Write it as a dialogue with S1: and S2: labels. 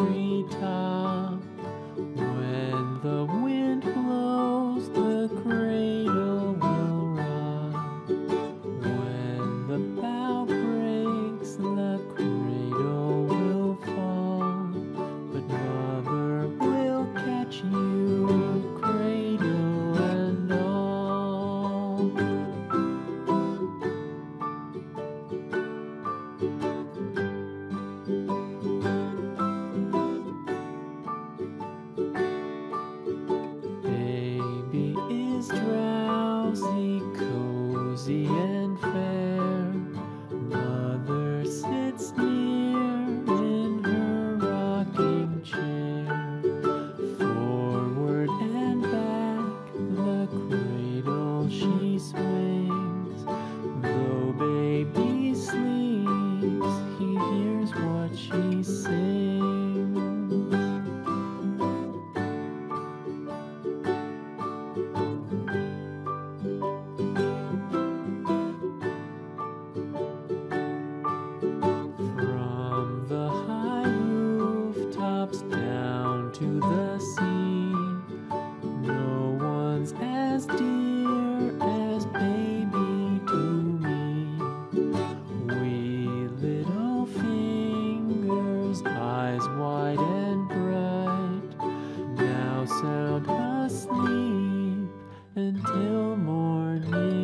S1: treetop. When the wind blows, the cradle will rock. When the bough breaks, the cradle will fall. But Mother will catch you, cradle and all. Baby is drowsy, cozy and fair. Mother sits near in her rocking chair. Forward and back, the cradle she swings. Though baby sleeps, he hears what she sings. From the high rooftops down to the sea, no one's as dear as baby to me. Wee little fingers, eyes wide and bright, now sound asleep until morning.